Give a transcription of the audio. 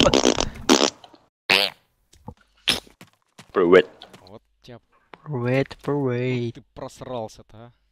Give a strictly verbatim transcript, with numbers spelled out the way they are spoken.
Привет. Вот тебя... Привет, привет. Ты просрался-то, а?